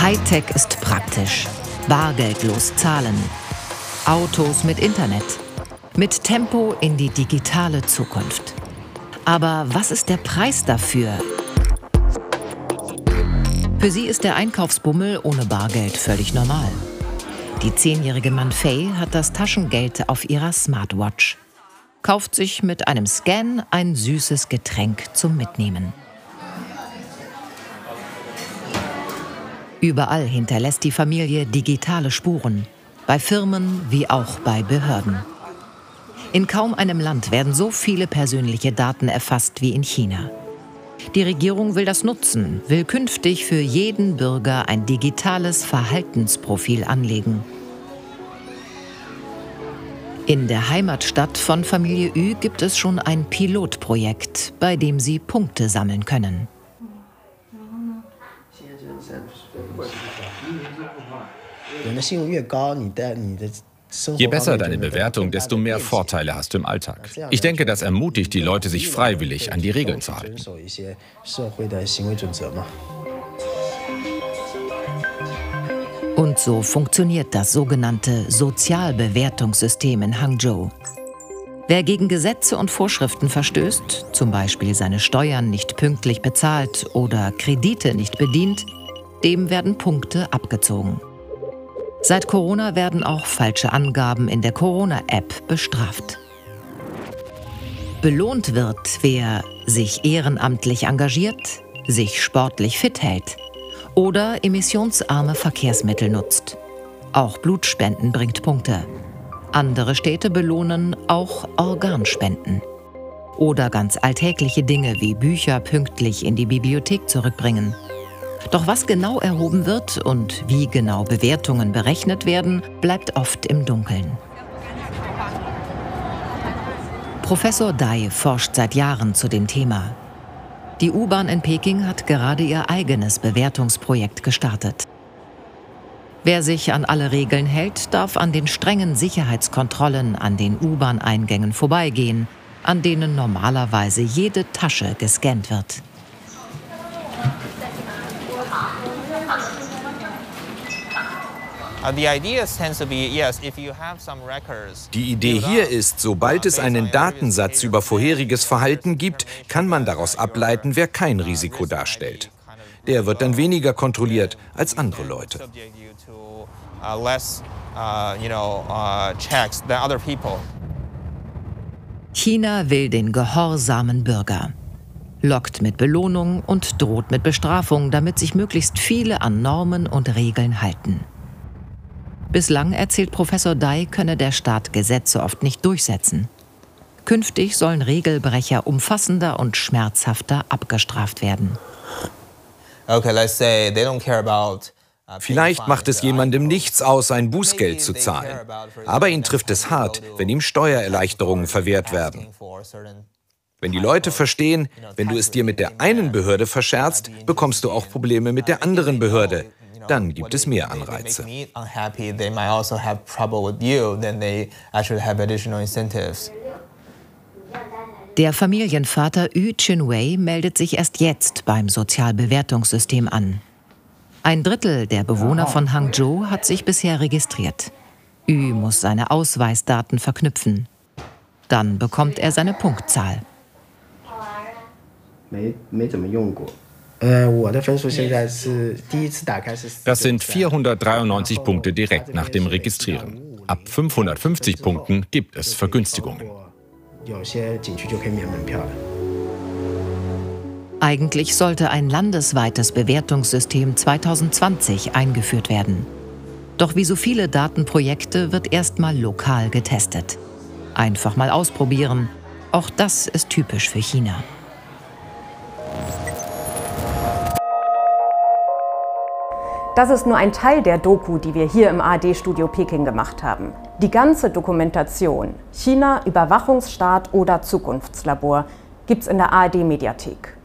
Hightech ist praktisch. Bargeldlos zahlen. Autos mit Internet. Mit Tempo in die digitale Zukunft. Aber was ist der Preis dafür? Für sie ist der Einkaufsbummel ohne Bargeld völlig normal. Die 10-jährige Manfei hat das Taschengeld auf ihrer Smartwatch. Kauft sich mit einem Scan ein süßes Getränk zum Mitnehmen. Überall hinterlässt die Familie digitale Spuren. Bei Firmen wie auch bei Behörden. In kaum einem Land werden so viele persönliche Daten erfasst wie in China. Die Regierung will das nutzen, will künftig für jeden Bürger ein digitales Verhaltensprofil anlegen. In der Heimatstadt von Familie Yu gibt es schon ein Pilotprojekt, bei dem sie Punkte sammeln können. Je besser deine Bewertung, desto mehr Vorteile hast du im Alltag. Ich denke, das ermutigt die Leute, sich freiwillig an die Regeln zu halten. Und so funktioniert das sogenannte Sozialbewertungssystem in Hangzhou. Wer gegen Gesetze und Vorschriften verstößt, zum Beispiel seine Steuern nicht pünktlich bezahlt oder Kredite nicht bedient, dem werden Punkte abgezogen. Seit Corona werden auch falsche Angaben in der Corona-App bestraft. Belohnt wird, wer sich ehrenamtlich engagiert, sich sportlich fit hält oder emissionsarme Verkehrsmittel nutzt. Auch Blutspenden bringt Punkte. Andere Städte belohnen auch Organspenden. Oder ganz alltägliche Dinge wie Bücher pünktlich in die Bibliothek zurückbringen. Doch was genau erhoben wird und wie genau Bewertungen berechnet werden, bleibt oft im Dunkeln. Professor Dai forscht seit Jahren zu dem Thema. Die U-Bahn in Peking hat gerade ihr eigenes Bewertungsprojekt gestartet. Wer sich an alle Regeln hält, darf an den strengen Sicherheitskontrollen an den U-Bahn-Eingängen vorbeigehen, an denen normalerweise jede Tasche gescannt wird. Die Idee hier ist, sobald es einen Datensatz über vorheriges Verhalten gibt, kann man daraus ableiten, wer kein Risiko darstellt. Der wird dann weniger kontrolliert als andere Leute. China will den gehorsamen Bürger. Lockt mit Belohnung und droht mit Bestrafung, damit sich möglichst viele an Normen und Regeln halten. Bislang, erzählt Professor Dai, könne der Staat Gesetze oft nicht durchsetzen. Künftig sollen Regelbrecher umfassender und schmerzhafter abgestraft werden. Vielleicht macht es jemandem nichts aus, ein Bußgeld zu zahlen. Aber ihn trifft es hart, wenn ihm Steuererleichterungen verwehrt werden. Wenn die Leute verstehen, wenn du es dir mit der einen Behörde verscherzt, bekommst du auch Probleme mit der anderen Behörde. Dann gibt es mehr Anreize. Der Familienvater Yu Chinwei meldet sich erst jetzt beim Sozialbewertungssystem an. 1/3 der Bewohner von Hangzhou hat sich bisher registriert. Yu muss seine Ausweisdaten verknüpfen. Dann bekommt er seine Punktzahl. Das sind 493 Punkte direkt nach dem Registrieren. Ab 550 Punkten gibt es Vergünstigungen. Eigentlich sollte ein landesweites Bewertungssystem 2020 eingeführt werden. Doch wie so viele Datenprojekte wird erstmal lokal getestet. Einfach mal ausprobieren. Auch das ist typisch für China. Das ist nur ein Teil der Doku, die wir hier im ARD-Studio Peking gemacht haben. Die ganze Dokumentation China, Überwachungsstaat oder Zukunftslabor gibt's in der ARD-Mediathek.